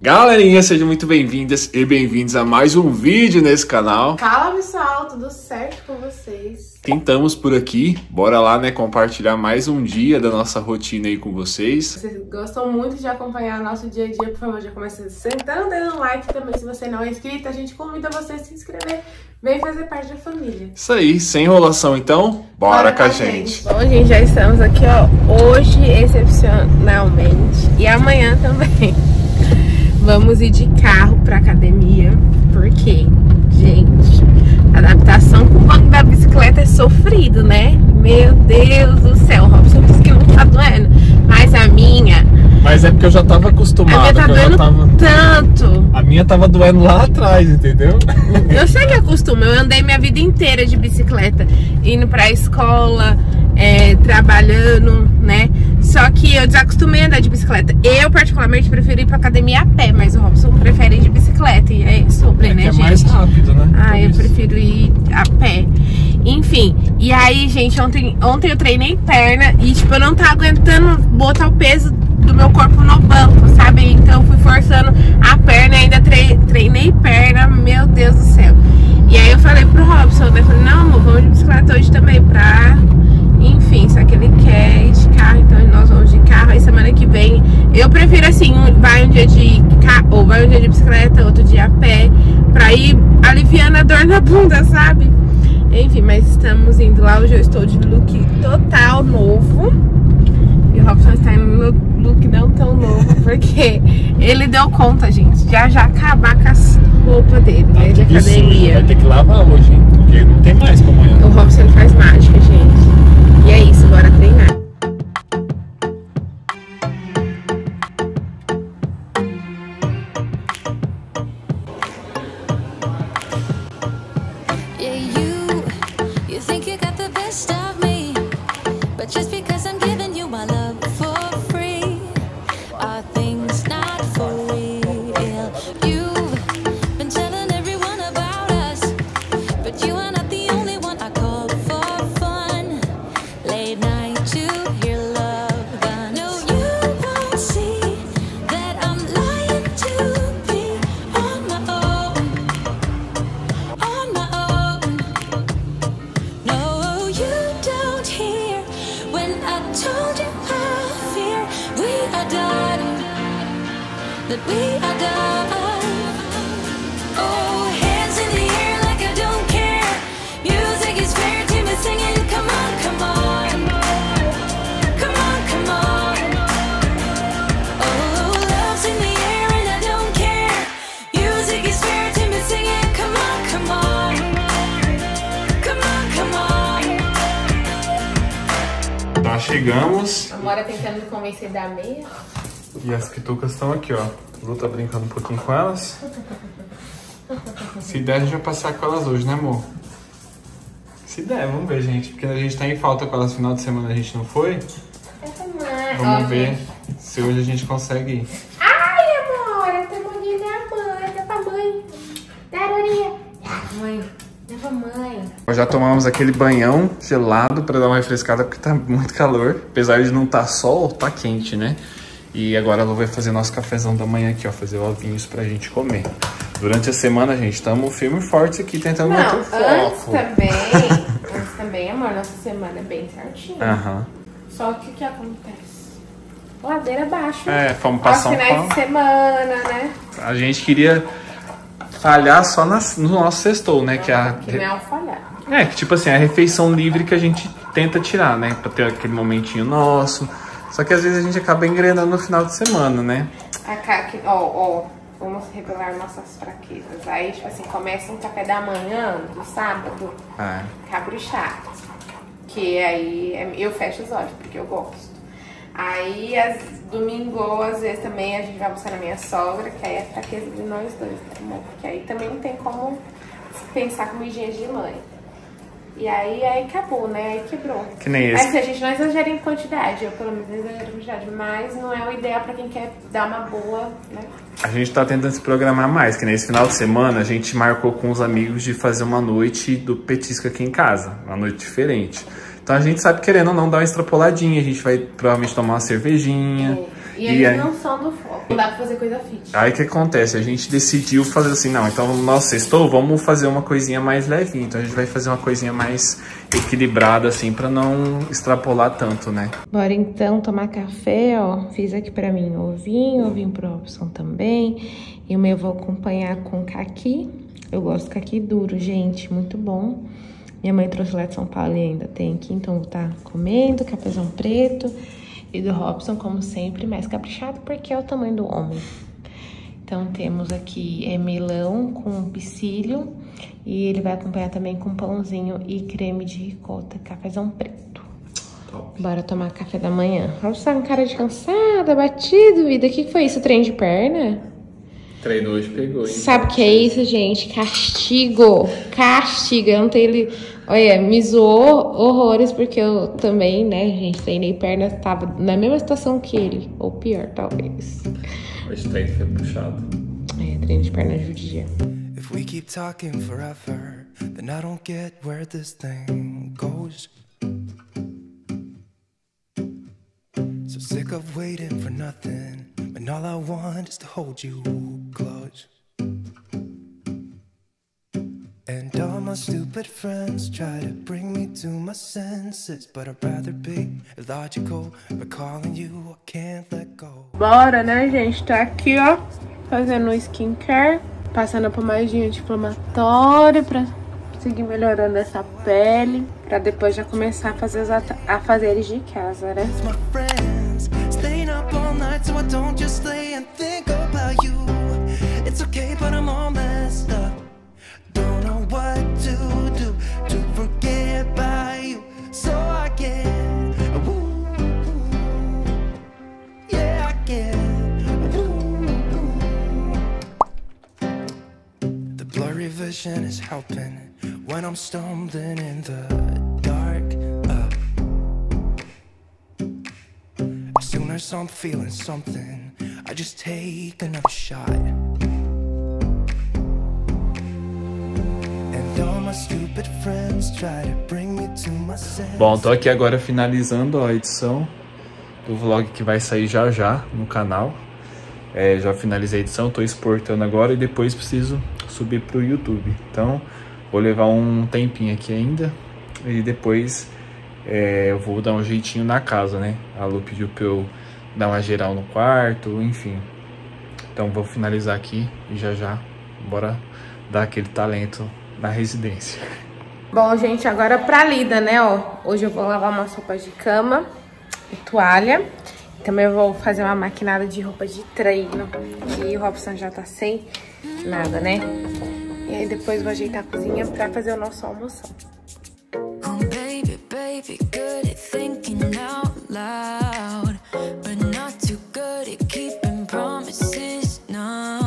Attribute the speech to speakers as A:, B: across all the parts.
A: Galerinha, sejam muito bem-vindas e bem-vindos a mais um vídeo nesse canal.
B: Fala pessoal, tudo certo com vocês?
A: Tentamos por aqui, bora lá, né, compartilhar mais um dia da nossa rotina aí com vocês.
B: Vocês gostam muito de acompanhar nosso dia a dia, por favor, já começa sentando, dando um like também. Se você não é inscrito, a gente convida você a se inscrever, vem fazer parte da família.
A: Isso aí, sem enrolação então, bora com a gente.
B: Bom, gente, já estamos aqui, ó, hoje excepcionalmente e amanhã também. Vamos ir de carro pra academia, porque, gente, adaptação com o banco da bicicleta é sofrido, né? Meu Deus do céu, o Robson disse que não tá doendo, mas a minha...
A: Mas é porque eu já tava acostumado.
B: A minha tá doendo tanto.
A: A minha tava doendo lá atrás, entendeu?
B: Eu sei que acostuma, eu andei minha vida inteira de bicicleta, indo pra escola, trabalhando, né? Só que eu desacostumei a andar de bicicleta. Eu, particularmente, prefiro ir pra academia a pé, mas o Robson prefere ir de bicicleta. E é sobre, né, gente? É mais
A: rápido, né?
B: Ah, eu prefiro ir a pé. Enfim, e aí, gente, ontem eu treinei perna e, tipo, eu não tava aguentando botar o peso do meu corpo no banco, sabe? Então eu fui forçando a perna e ainda treinei perna, meu Deus do céu. E aí eu falei pro Robson, né? Falei, não, amor, vamos de bicicleta hoje também pra... Enfim, só que ele quer ir de carro, então nós vamos de carro. Aí semana que vem, eu prefiro assim, vai um dia de carro, ou vai um dia de bicicleta, outro dia a pé, pra ir aliviando a dor na bunda, sabe? Enfim, mas estamos indo lá, hoje eu estou de look total novo. E o Robson está indo no look não tão novo, porque ele deu conta, gente, de já acabar com as roupas dele, né, de academia.
A: Vai ter que lavar hoje, hein? Porque não tem mais como amanhã.
B: O Robson, ele faz mágica, gente. E é isso, bora treinar.
C: That we are done. Oh, hands in the air like I don't care. Music is fair to me singing. Come on, come on. Come on, come on. Oh, love's in the air and I don't care. Music is fair to me singing. Come on, come on. Come on, come on.
A: Tá, chegamos.
B: A Mora tentando me convencer da meia.
A: E as quitucas estão aqui, ó. Lu tá brincando um pouquinho com elas. Se der, a gente vai passear com elas hoje, né, amor? Se der, vamos ver, gente. Porque a gente tá em falta com elas no final de semana, a gente não foi. Vamos ver se hoje a gente consegue ir.
B: Ai, amor, eu tô morrendo da mãe. Dá pra mãe. Dá, Dorinha. Dá, mãe. Dá pra mãe.
A: Já tomamos aquele banhão gelado pra dar uma refrescada, porque tá muito calor. Apesar de não tá sol, tá quente, né? E agora a Lu vai fazer nosso cafezão da manhã aqui, ó. Fazer ovinhos pra gente comer. Durante a semana, gente, estamos firme e forte aqui, tentando manter o foco.
B: Antes também, amor, nossa semana é bem certinha.
A: Aham.
B: Só que o que acontece? Ladeira abaixo.
A: Fomos passar um
B: finais de semana, né?
A: A gente queria falhar só no nosso sextou, né? Que
B: não é um falhar.
A: Que tipo assim, a refeição livre que a gente tenta tirar, né? Pra ter aquele momentinho nosso. Só que às vezes a gente acaba engrenando no final de semana, né?
B: Vamos revelar nossas fraquezas. Aí, tipo assim, começa um café da manhã, do sábado, caprichado. Que aí eu fecho os olhos, porque eu gosto. Aí, domingo, às vezes também a gente vai buscar na minha sogra, que aí é fraqueza de nós dois, tá bom? Porque aí também não tem como pensar comidinha de mãe. E aí acabou, né? Aí quebrou.
A: Que nem esse.
B: Assim, a gente não exagera em quantidade, eu pelo menos exagero em quantidade, mas não é o ideal pra quem quer dar uma boa, né?
A: A gente tá tentando se programar mais, que nesse final de semana a gente marcou com os amigos de fazer uma noite do petisco aqui em casa, uma noite diferente. Então a gente sabe, querendo ou não, dar uma extrapoladinha, a gente vai provavelmente tomar uma cervejinha.
B: E eles
A: aí,
B: não são do foco. Não dá pra fazer coisa fit.
A: aí o que acontece? A gente decidiu fazer assim, não, então nós sextou, vamos fazer uma coisinha mais levinha. Então a gente vai fazer uma coisinha mais equilibrada, assim, pra não extrapolar tanto, né?
B: Bora então tomar café, ó. Fiz aqui pra mim ovinho pro Robson também. E o meu eu vou acompanhar com caqui. Eu gosto de caqui duro, gente, muito bom. Minha mãe trouxe lá de São Paulo e ainda tem aqui, então vou estar comendo cafezão preto. E do Robson, como sempre, mais caprichado, porque é o tamanho do homem. Então, temos aqui melão com psyllium. E ele vai acompanhar também com pãozinho e creme de ricota, cafezão preto. Top. Bora tomar café da manhã. Robson, com cara de cansada, batido, vida. O que foi isso, trem de perna?
A: Treino hoje pegou, hein?
B: Sabe o que é isso, gente? Castigo. Castigo. Eu não tenho ele... Olha, me zoou horrores, porque eu também, né, gente, treinei perna, tava na mesma situação que ele. Ou pior, talvez.
A: Hoje o treino foi puxado.
B: Treino de perna judia.
D: If we keep talking forever, then I don't get where this thing goes. So sick of waiting for nothing, when all I want is to hold you close. And all my stupid friends try to bring me to my senses, but I'd rather be illogical, but calling you I can't let go.
B: Bora, né, gente? Tá aqui, ó, fazendo skincare, passando a pomadinha anti-inflamatória pra seguir melhorando essa pele, pra depois já começar a fazer os afazeres de casa, né?
D: My friends staying up all night so I don't just lay and think about you. It's okay, but I'm all messed up. Don't know what to do to forget about you, so I get woo, yeah, I get woo. The blurry vision is helping when I'm stumbling in the dark. As soon as I'm feeling something, I just take another shot.
A: Bom, tô aqui agora finalizando a edição do vlog que vai sair já já no canal. Já finalizei a edição, tô exportando agora e depois preciso subir pro YouTube. Então, vou levar um tempinho aqui ainda e depois eu vou dar um jeitinho na casa, né? A Lu pediu pra eu dar uma geral no quarto, enfim. Então, vou finalizar aqui e já já bora dar aquele talento na residência.
B: Bom, gente, agora pra lida, né, ó. Hoje eu vou lavar umas roupas de cama e toalha. Também eu vou fazer uma maquinada de roupa de treino, que o Robson já tá sem nada, né? E aí depois vou ajeitar a cozinha pra fazer o nosso almoção.
C: Oh, baby, baby, good at thinking out loud, but not too good at keeping promises, no.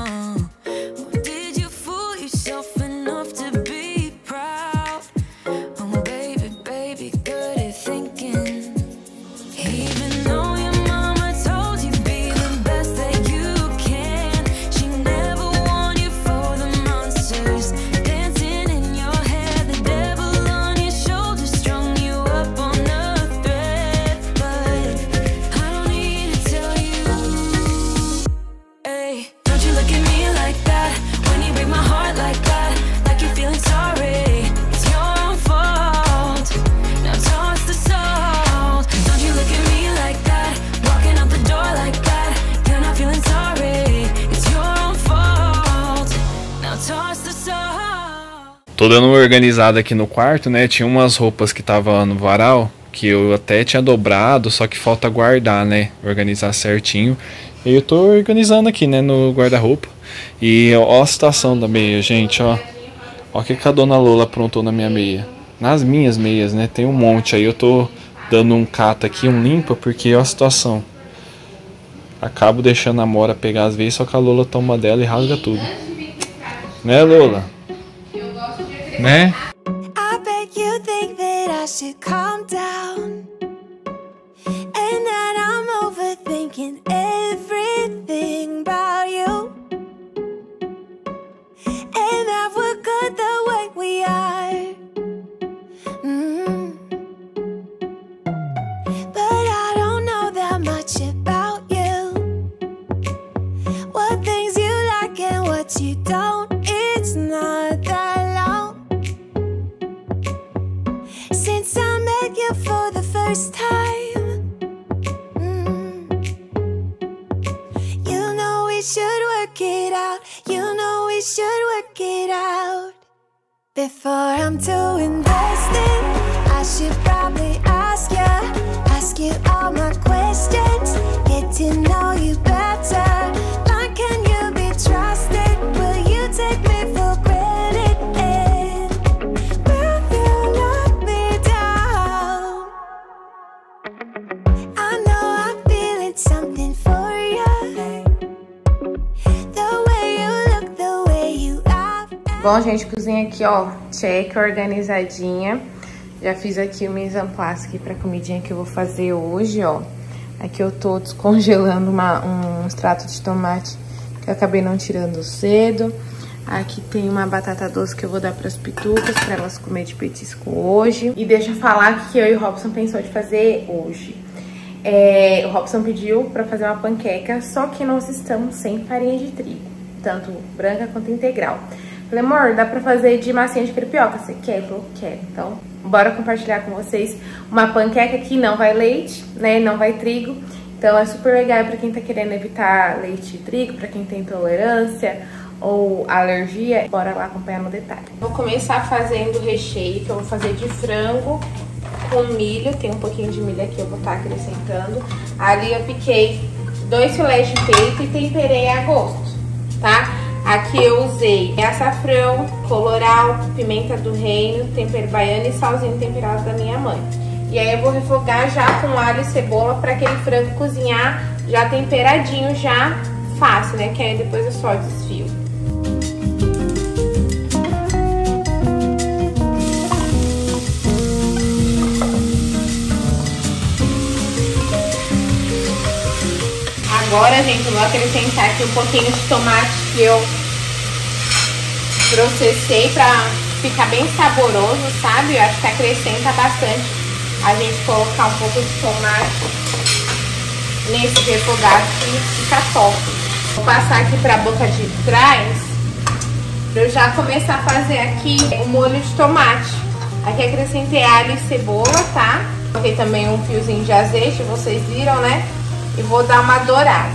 C: Did you fool yourself enough to be proud? Oh, baby, baby, good at thinking. Even though your mama told you be the best that you can, she never warned you for the monsters dancing in your head, the devil on your shoulder strung you up on a thread. But I don't need to tell you, hey, don't you look at me like that when you break my heart like that, like you're feeling sorry. It's your own fault. Now toss the salt. Don't you look at me like that, walking out the door like that. You're not feeling sorry. It's your own fault. Now toss the salt.
A: Tô dando uma organizada aqui no quarto, né? Tinha umas roupas que estavam no varal que eu até tinha dobrado, só que falta guardar, né? Organizar certinho. E eu tô organizando aqui, né, no guarda-roupa. E ó a situação da meia, gente, ó. Ó o que a dona Lola aprontou na minha meia. Nas minhas meias, né? Tem um monte aí. Eu tô dando um cata aqui, um limpa, porque ó a situação. Acabo deixando a Mora pegar às vezes, só que a Lola toma dela e rasga tudo. Né, Lola? Né?
C: I bet you think that I should calm down, and that I'm overthinking everything about you, and that we're good the way we are. But I don't know that much about you. but you don't. It's not that long since I met you for the first time. You know we should work it out. You know we should work it out. Before I'm too invested, I should probably ask you all my questions, get to know you better. Like, can you be trusted? Will you take me for granted? And will you let me down? I know I'm feeling something for you. The way you look, the way you act.
B: Bom, gente, cozinha aqui, ó, check, organizadinha. Já fiz aqui o mise en place aqui pra comidinha que eu vou fazer hoje, ó. Aqui eu tô descongelando um extrato de tomate que eu acabei não tirando cedo. Aqui tem uma batata doce que eu vou dar pras pitucas, pra elas comer de petisco hoje. E deixa eu falar o que eu e o Robson pensou de fazer hoje. O Robson pediu pra fazer uma panqueca, só que nós estamos sem farinha de trigo, tanto branca quanto integral. Falei, amor, dá pra fazer de massinha de crepioca? Você quer? Ele falou, quero. Então, bora compartilhar com vocês uma panqueca que não vai leite, né? Não vai trigo. Então, é super legal pra quem tá querendo evitar leite e trigo, pra quem tem intolerância ou alergia. Bora lá acompanhar no detalhe. Vou começar fazendo o recheio, que eu vou fazer de frango com milho. Tem um pouquinho de milho aqui, eu vou estar acrescentando. Ali eu piquei 2 filés de peito e temperei a gosto, tá? Aqui eu usei açafrão, colorau, pimenta do reino, tempero baiano e salzinho temperado da minha mãe. E aí eu vou refogar já com alho e cebola para aquele frango cozinhar já temperadinho, já fácil, né? Que aí depois eu só desfio. Agora, gente, eu vou acrescentar aqui um pouquinho de tomate que eu processei pra ficar bem saboroso, sabe? Eu acho que acrescenta bastante a gente colocar um pouco de tomate nesse refogado que fica top. Vou passar aqui pra boca de trás pra eu já começar a fazer aqui o molho de tomate. Aqui acrescentei alho e cebola, tá? Coloquei também um fiozinho de azeite, vocês viram, né? E vou dar uma dourada.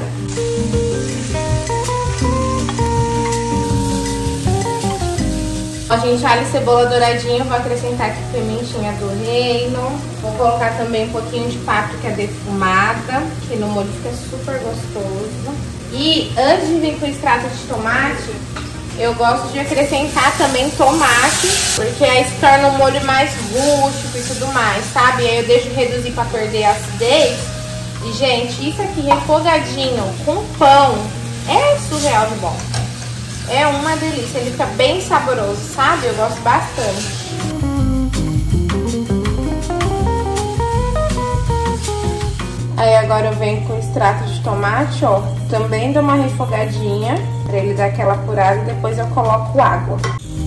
B: Ó, gente, alho e cebola douradinho. Vou acrescentar aqui pimentinha do reino. Vou colocar também um pouquinho de páprica defumada, que no molho fica super gostoso. E antes de vir com o extrato de tomate, eu gosto de acrescentar também tomate, porque aí se torna um molho mais rústico e tudo mais, sabe? E aí eu deixo reduzir pra perder a acidez. E, gente, isso aqui refogadinho com pão é surreal de bom. É uma delícia, ele fica bem saboroso, sabe? Eu gosto bastante. Aí agora eu venho com extrato de tomate, ó. Também dou uma refogadinha pra ele dar aquela apurada e depois eu coloco água.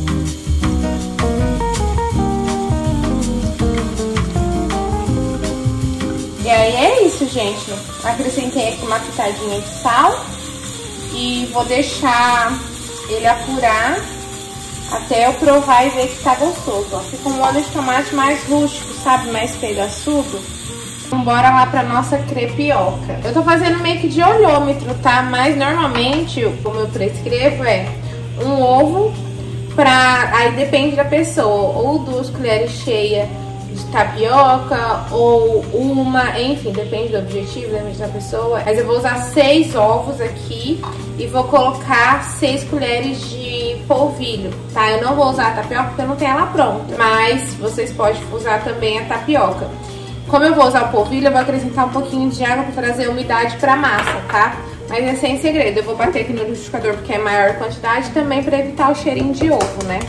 B: E aí é isso, gente. Acrescentei aqui uma pitadinha de sal e vou deixar ele apurar até eu provar e ver que tá gostoso, ó. Fica um molho de tomate mais rústico, sabe? Mais pedaçudo. Então bora lá pra nossa crepioca. Eu tô fazendo meio que de olhômetro, tá? Mas normalmente, como eu prescrevo, é um ovo pra... Aí depende da pessoa. Ou 2 colheres cheias de tapioca, ou uma, enfim, depende do objetivo, depende da pessoa. Mas eu vou usar 6 ovos aqui e vou colocar 6 colheres de polvilho, tá? Eu não vou usar a tapioca porque eu não tenho ela pronta, mas vocês podem usar também a tapioca. Como eu vou usar o polvilho, eu vou acrescentar um pouquinho de água para trazer umidade pra massa, tá? Mas é sem segredo, eu vou bater aqui no liquidificador porque é maior quantidade, também para evitar o cheirinho de ovo, né?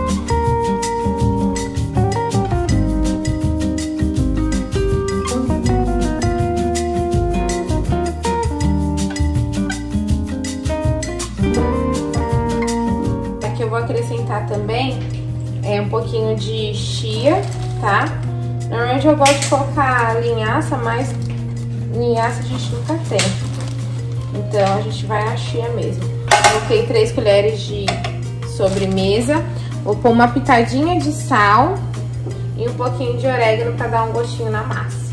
B: Aqui eu vou acrescentar também um pouquinho de chia, tá? Normalmente eu gosto de colocar linhaça, mas linhaça a gente nunca tem. Então a gente vai na chia mesmo. Coloquei 3 colheres de sobremesa. Vou pôr uma pitadinha de sal e um pouquinho de orégano para dar um gostinho na massa.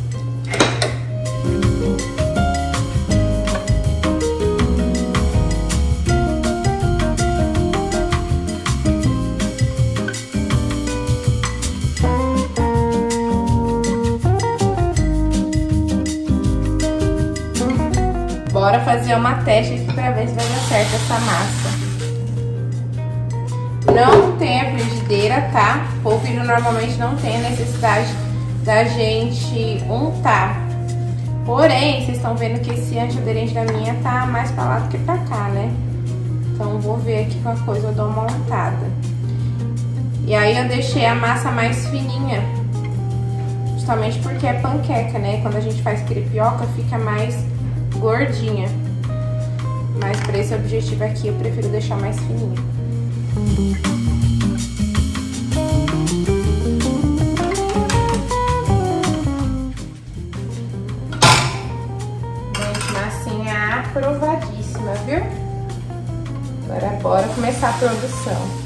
B: Bora fazer uma teste aqui pra ver se vai dar certo essa massa. Não tem a frigideira, tá? Polvilho normalmente não tem a necessidade da gente untar. Porém, vocês estão vendo que esse antiaderente da minha tá mais pra lá do que pra cá, né? Então vou ver aqui qualquer coisa, eu dou uma untada. E aí eu deixei a massa mais fininha. Justamente porque é panqueca, né? Quando a gente faz crepioca fica mais gordinha, mas para esse objetivo aqui eu prefiro deixar mais fininha. Gente, massinha aprovadíssima, viu? Agora bora começar a produção.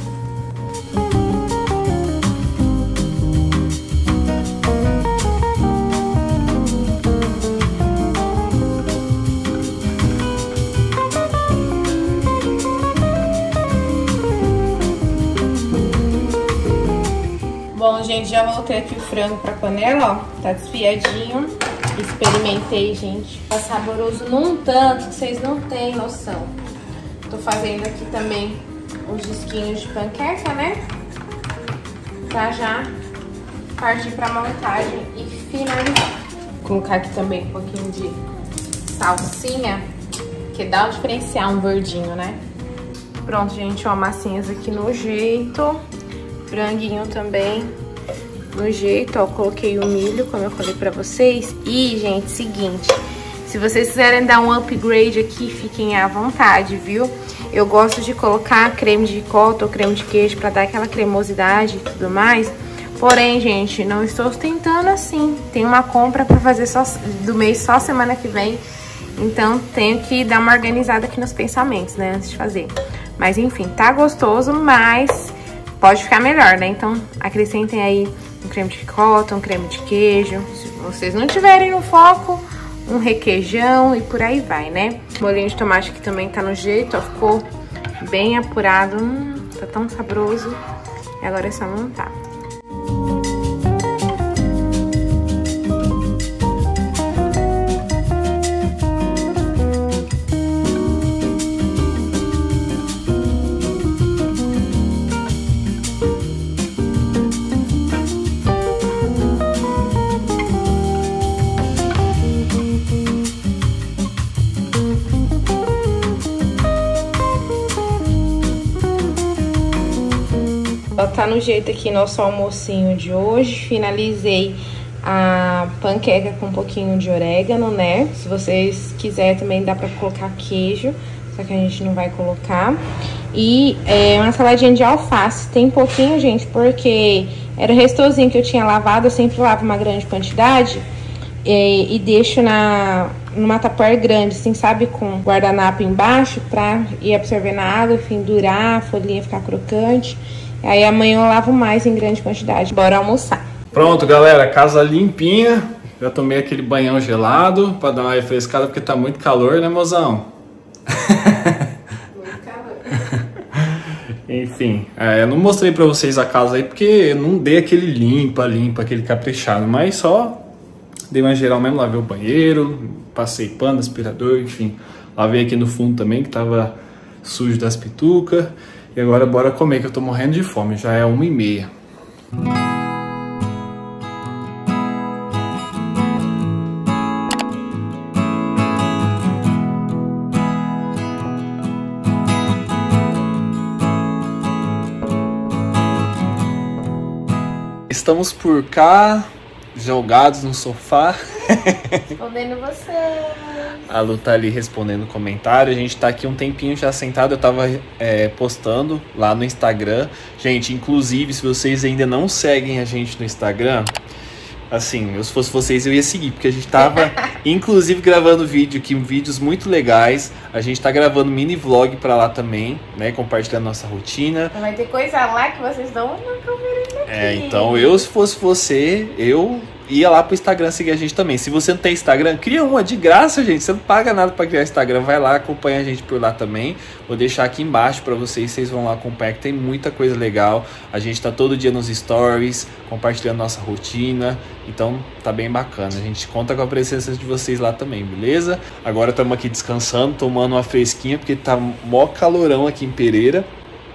B: Bom, gente, já voltei aqui o frango pra panela, ó, tá desfiadinho. Experimentei, gente, tá saboroso num tanto que vocês não têm noção. Tô fazendo aqui também os disquinhos de panqueca, né? Pra já partir pra montagem e finalizar. Vou colocar aqui também um pouquinho de salsinha, que dá um diferencial, um verdinho, né? Pronto, gente, ó, massinhas aqui no jeito. Franguinho também no jeito, ó, coloquei o milho, como eu falei pra vocês. E, gente, seguinte, se vocês quiserem dar um upgrade aqui, fiquem à vontade, viu? Eu gosto de colocar creme de ricota ou creme de queijo pra dar aquela cremosidade e tudo mais. Porém, gente, não estou tentando assim. Tem uma compra pra fazer só do mês, só semana que vem. Então, tenho que dar uma organizada aqui nos pensamentos, né, antes de fazer. Mas, enfim, tá gostoso, mas pode ficar melhor, né? Então, acrescentem aí um creme de ricota, um creme de queijo. Se vocês não tiverem no foco, um requeijão e por aí vai, né? O molhinho de tomate aqui também tá no jeito, ó. Ficou bem apurado. Tá tão saboroso. E agora é só montar. Tá no jeito aqui nosso almocinho de hoje. Finalizei a panqueca com um pouquinho de orégano, né? Se vocês quiserem também dá pra colocar queijo, só que a gente não vai colocar. E uma saladinha de alface. Tem pouquinho, gente, porque era o restozinho que eu tinha lavado. Eu sempre lavo uma grande quantidade e deixo numa tupperware grande, assim, sabe? Com guardanapo embaixo pra ir absorvendo a água, enfim, durar, a folhinha ficar crocante. Aí amanhã eu lavo mais em grande quantidade. Bora almoçar.
A: Pronto, galera. Casa limpinha. Já tomei aquele banhão gelado pra dar uma refrescada, porque tá muito calor, né, mozão?
B: Muito calor.
A: Enfim, eu não mostrei pra vocês a casa aí, porque eu não dei aquele limpa, aquele caprichado. Mas só dei uma geral mesmo, lavei o banheiro, passei pano, aspirador, enfim. Lavei aqui no fundo também, que tava sujo das pitucas. E agora bora comer, que eu tô morrendo de fome, já é 1h30. Estamos por cá, jogados no sofá.
B: Respondendo vocês.
A: A Lu tá ali respondendo comentário. A gente tá aqui um tempinho já sentado. Eu tava postando lá no Instagram. Gente, inclusive, se vocês ainda não seguem a gente no Instagram, Assim, se fosse vocês eu ia seguir, porque a gente tava inclusive gravando vídeo aqui, vídeos muito legais. A gente tá gravando mini vlog pra lá também, né, compartilhando nossa rotina.
B: Vai ter coisa lá que vocês não vão ver aqui.
A: Então se fosse você, eu ia lá pro Instagram seguir a gente também. Se você não tem Instagram, cria uma de graça, gente. Você não paga nada pra criar Instagram. Vai lá, acompanha a gente por lá também. Vou deixar aqui embaixo pra vocês vão lá acompanhar, que tem muita coisa legal. A gente tá todo dia nos stories, compartilhando nossa rotina. Então tá bem bacana. A gente conta com a presença de vocês lá também, beleza? Agora estamos aqui descansando, tomando uma fresquinha, porque tá mó calorão aqui em Pereira.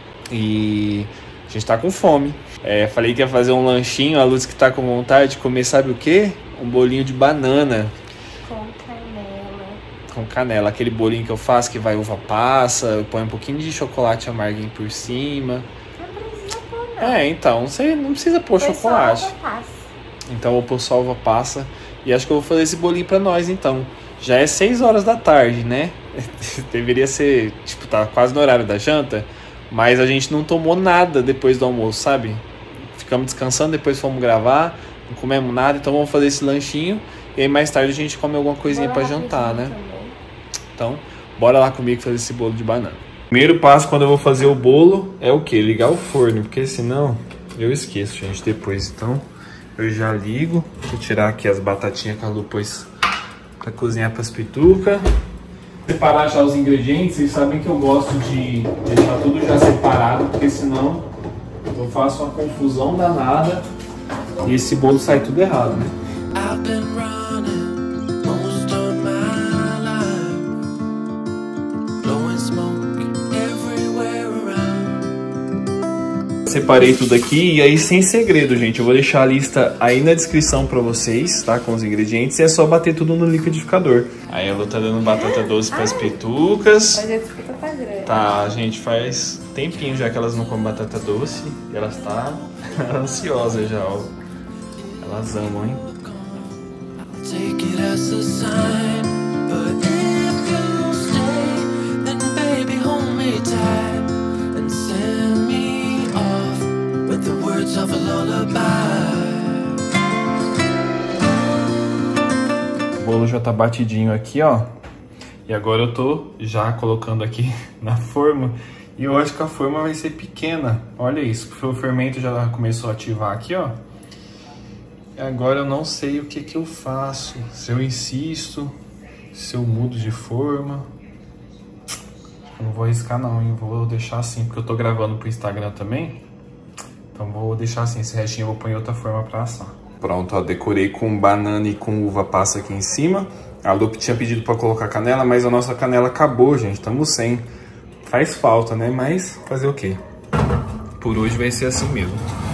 A: E a gente tá com fome. Falei que ia fazer um lanchinho, a Luz que tá com vontade de comer, sabe o quê? Um bolinho de banana.
B: Com canela.
A: Com canela, aquele bolinho que eu faço que vai uva passa, eu ponho um pouquinho de chocolate amarguinho por cima.
B: Não precisa pôr, não.
A: Então, você não precisa pôr chocolate. Então eu vou pôr só uva passa. E acho que eu vou fazer esse bolinho pra nós, então. Já é 6 horas da tarde, né? Deveria ser, tipo, tá quase no horário da janta. Mas a gente não tomou nada depois do almoço, sabe? Ficamos descansando, depois fomos gravar, não comemos nada, então vamos fazer esse lanchinho. E aí mais tarde a gente come alguma coisinha pra jantar, né? Então, bora lá comigo fazer esse bolo de banana. Primeiro passo quando eu vou fazer o bolo é o quê? Ligar o forno, porque senão eu esqueço, gente, depois. Então, eu já ligo, vou tirar aqui as batatinhas que a Lu pôs pra cozinhar pras pitucas. Separar já os ingredientes, vocês sabem que eu gosto de deixar tudo já separado, porque senão eu faço uma confusão danada e esse bolo sai tudo errado, né?
D: I've been running most of my life, blowing smoke everywhere around.
A: Separei tudo aqui e aí sem segredo, gente. Eu vou deixar a lista aí na descrição pra vocês, tá? Com os ingredientes e é só bater tudo no liquidificador. Aí a Lu tá dando batata doce pras pitucas. Tá, gente, faz tempinho já que elas não comem batata doce e elas tá ansiosas já, ó. Elas amam, hein?
D: Take it as a sign, but if you stay, then baby hold me tight and send me off with the words of a lullaby.
A: O bolo já tá batidinho aqui, ó. E agora eu tô já colocando aqui na forma. E eu acho que a forma vai ser pequena. Olha isso, porque o fermento já começou a ativar aqui, ó. E agora eu não sei o que eu faço. Se eu insisto, se eu mudo de forma. Eu não vou arriscar não, hein? Vou deixar assim, porque eu tô gravando pro Instagram também. Então vou deixar assim, esse restinho eu vou pôr em outra forma pra assar. Pronto, ó, decorei com banana e com uva passa aqui em cima. A Lu tinha pedido pra colocar canela, mas a nossa canela acabou, gente. Estamos sem. Faz falta, né? Mas fazer o quê? Por hoje vai ser assim mesmo.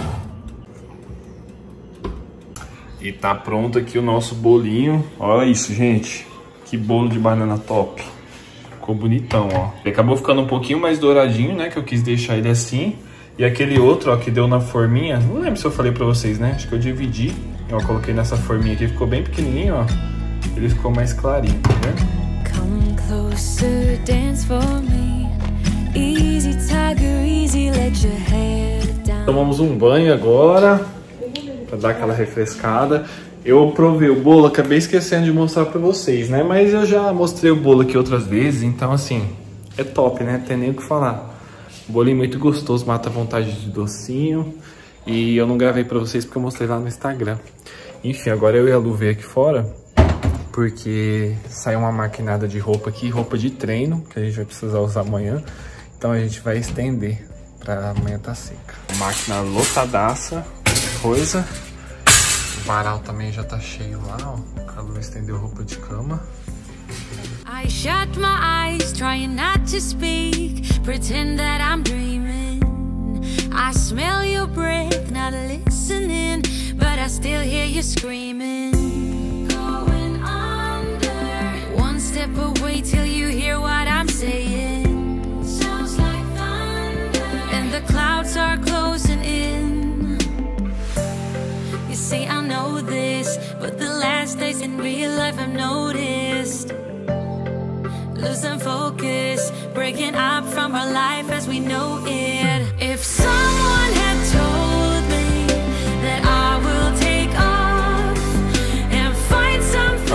A: E tá pronto aqui o nosso bolinho. Olha isso, gente. Que bolo de banana top. Ficou bonitão, ó. Ele acabou ficando um pouquinho mais douradinho, né? Que eu quis deixar ele assim. E aquele outro, ó, que deu na forminha. Não lembro se eu falei pra vocês, né? Acho que eu dividi. Eu coloquei nessa forminha aqui. Ficou bem pequenininho, ó. Ele ficou mais clarinho, tá vendo?
C: Come closer, dance for me. Easy tiger, easy, let your head down.
A: Tomamos um banho agora. Pra dar aquela refrescada. Eu provei o bolo, acabei esquecendo de mostrar pra vocês, né? Mas eu já mostrei o bolo aqui outras vezes. Então, assim, é top, né? Não tem nem o que falar. Bolinho muito gostoso, mata a vontade de docinho. E eu não gravei pra vocês porque eu mostrei lá no Instagram. Enfim, agora eu e a Lu veio aqui fora, porque saiu uma maquinada de roupa aqui, roupa de treino, que a gente vai precisar usar amanhã. Então a gente vai estender pra amanhã tá seca. Máquina lotadaça, coisa. O varal também já tá cheio lá, ó. A Lu estendeu roupa de cama.
C: I shut my eyes, trying not to speak, pretend that I'm dreaming. I smell your breath, not listening, but I still hear you screaming. Going under, one step away till you hear what I'm saying. Sounds like thunder, and the clouds are closing in. You see, I know this, but the last days in real life I've noticed. Losing focus, breaking up from our life as we know it. If someone had told me that I will take off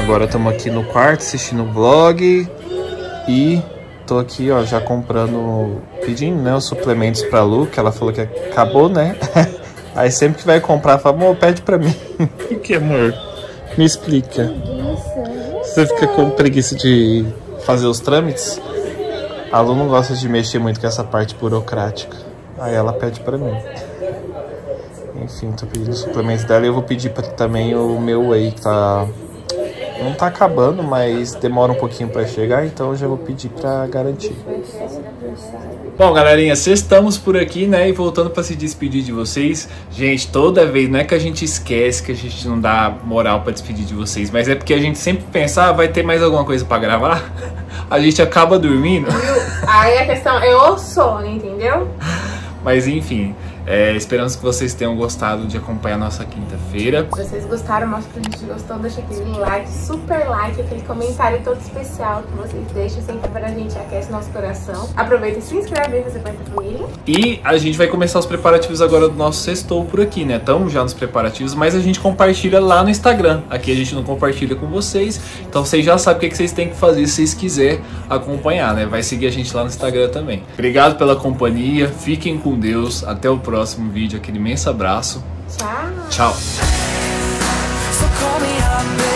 A: agora estamos aqui no quarto assistindo o vlog. E tô aqui, ó, já comprando, pedindo, né, os suplementos pra Lu, que ela falou que acabou, né? Aí sempre que vai comprar, fala, amor, pede pra mim. O que, amor? Me explica. Você fica com preguiça de fazer os trâmites? A Lu não gosta de mexer muito com essa parte burocrática. Aí ela pede pra mim. Enfim, tô pedindo os suplementos dela e eu vou pedir também o meu whey, que tá... Não tá acabando, mas demora um pouquinho pra chegar, então eu já vou pedir pra garantir. Bom, galerinha, estamos por aqui, né? E voltando pra se despedir de vocês. Gente, toda vez, não é que a gente esquece, que a gente não dá moral pra despedir de vocês, mas é porque a gente sempre pensa, ah, vai ter mais alguma coisa pra gravar? A gente acaba dormindo.
B: Aí a questão é o sono, entendeu?
A: Mas enfim, esperamos que vocês tenham gostado de acompanhar a nossa quinta-feira.
B: Se vocês gostaram, mostra pra gente gostou, deixa aquele like, super like, aquele comentário todo especial que vocês deixam sempre pra gente, aquece nosso coração. Aproveita e se inscreve aí, fazer parte da família.
A: E a gente vai começar os preparativos agora do nosso sextou por aqui, né? Estamos já nos preparativos, mas a gente compartilha lá no Instagram. Aqui a gente não compartilha com vocês, então vocês já sabem o que vocês têm que fazer se vocês quiserem acompanhar, né? Vai seguir a gente lá no Instagram também. Obrigado pela companhia, fiquem com Deus, até o próximo vídeo, aquele imenso abraço.
B: Tchau!
A: Tchau!
D: So call me up.